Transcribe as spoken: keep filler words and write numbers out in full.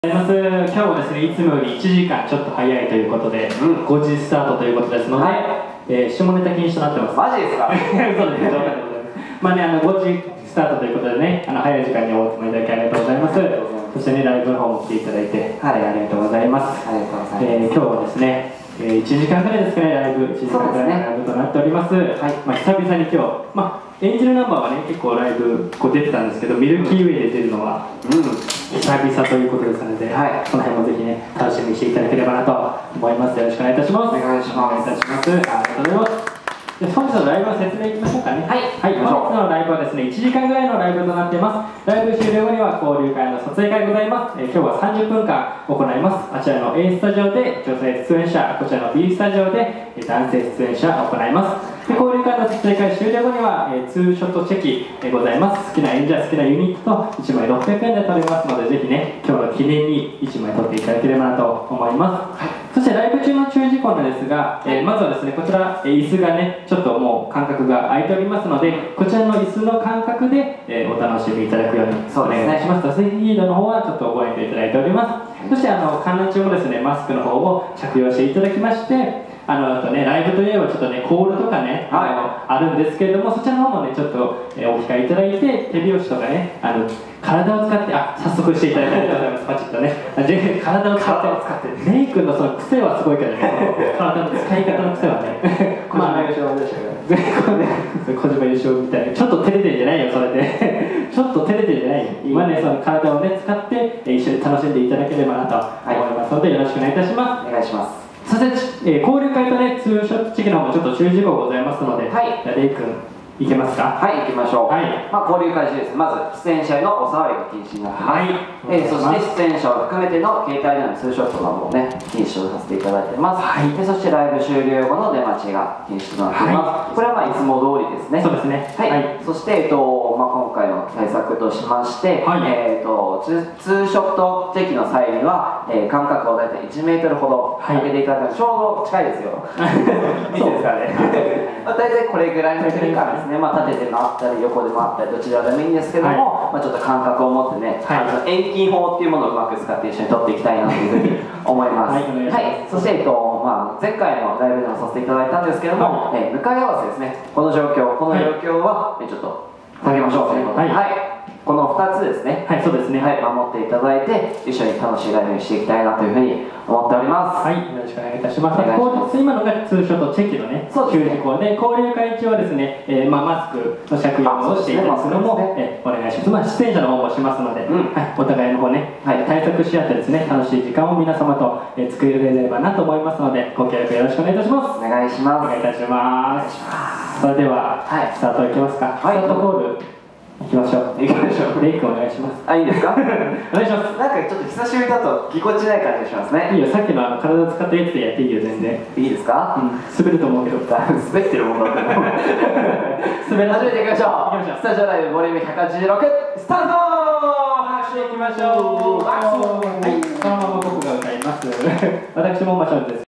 今日はですね、いつもよりいちじかんちょっと早いということで、うん、ごじスタートということですので、はい、えー、下ネタ禁止となってます。 マジですか？ そうですね、冗談でございます。まあね、あのごじスタートということでね、あの早い時間にお集まりいただきありがとうございます。そしてね、ライブの方も来ていただいて、はい、ありがとうございます。 ありがとうございます。 えー、今日はですね、えー、いちじかんぐらいですかね、ライブ、いちじかんぐらいのライブとなっております。はい、まあ久々に今日、まあエンジェルナンバーはね、結構ライブこう出てたんですけど、ミルキーウェイで出るのは、うん、久々ということですので、はい、その辺もぜひね、楽しみにしていただければなと思います。よろしくお願いいたします。 お願いします。 お願いいたします。ありがとうございます。で本日のライブの説明いきましょうかね。はい、はい、本日のライブはですね、いちじかんぐらいのライブとなっています。ライブ終了後には交流会の撮影会ございます。えー、今日はさんじゅっぷんかん行います。あちらの A スタジオで女性出演者、こちらの B スタジオで男性出演者を行います。で交流会の撮影会終了後には、えー、ツーショットチェキ、えー、ございます。好きな演者、好きなユニットといちまいろっぴゃくえんで撮れますので、ぜひね、今日の記念にいちまい撮っていただければなと思います。はい、そしてライブ中の注意事項なんですが、えー、まずはですね、こちら、えー、椅子がね、ちょっともう間隔が空いておりますので、こちらの椅子の間隔で、えー、お楽しみいただくようにお願いします。座席リードの方はちょっとご遠慮いただいております。そしてあの観覧中もですね、マスクの方を着用していただきまして、あのあとね、ライブといえばちょっとね、コールとかね、はい、あのあるんですけれども、そちらの方もね、ちょっと、えー、お控えいただいて、手拍子とかね、あの体を使って、あ、早速していただいてありがとうございます。パチッとね、体を使って、メイクのその癖はすごいけどね、体の使い方の癖はね、 まあ、優勝でしたけど、 小島優勝みたいな、ちょっと照れてんじゃないよ、それで。ちょっと照れてんじゃないよ。今ね、その体をね、使って、一緒に楽しんでいただければなと思いますので、よろしくお願いいたします。 お願いします。 そして、えー、交流会とね、ツーショットチェキの方もちょっと注意事項ございますので、はい、じゃあレイ君、いけますか？ はい、行きましょう。 はい、 まあ、交流会中です。まず出演者へのお触りが禁止になっています。はい、えー、そして出演者を含めての携帯でのツーショットなどもね、禁止とさせていただいてます。はい、でそしてライブ終了後の出待ちが禁止となっています。はい、これはまあいつも通りですね。 そうですね。 はい、はい、そして、えっとまあ、今回の対策としまして、はい、えー、とツーショットチェキの際には、えー、間隔を大体いちメートルほど空けていただくので、ちょうど近いですよ。いいですかね。まあ、大体これぐらいの距離感ですね。まあ、縦で回ったり横で回ったりどちらでもいいんですけども、はい、まあちょっと感覚を持ってね、はい、あの遠近法っていうものをうまく使って一緒に撮っていきたいなというふうに思います。はい、はい、そして、えっとまあ、前回のライブでもさせていただいたんですけども、はい、えー、向かい合わせですね。この状況この状況は、はい、ちょっと下げましょうということで、はい、はい、このふたつですね。はい、そうですね。はい、守っていただいて一緒に楽しいライブにしていきたいなというふうに思っております。 はい、よろしくお願いいたします。今のがツーショットチェキのね、注意事項で、交流会中はですね、えー、まあマスクの着用をしていただくのも、えー、お願いします。まあ出演者の方もしますので、うん、はい、お互いの方ね、はい、対策し合ってですね、楽しい時間を皆様と、えー、作れればなと思いますので、ご協力よろしくお願いいたします。 お願いします。 お願いいたします。それでは、はい、スタートいきますか。はい、スタートコール行きましょう。行きましょう。レイ君お願いします。 あ、いいですか？ お願いします。 なんかちょっと久しぶりだとぎこちない感じがしますね。 いいよ、さっきのあの体を使ったやつでやっていいよ、全然。 いいですか？うん、 滑ると思うけど。 滑ってるもんだって。滑らせていきましょう。スタジオライブボリュームひゃくはちじゅうろくスタート。 拍手いきましょう。はい、そのまま僕が歌います。私もマシャルです。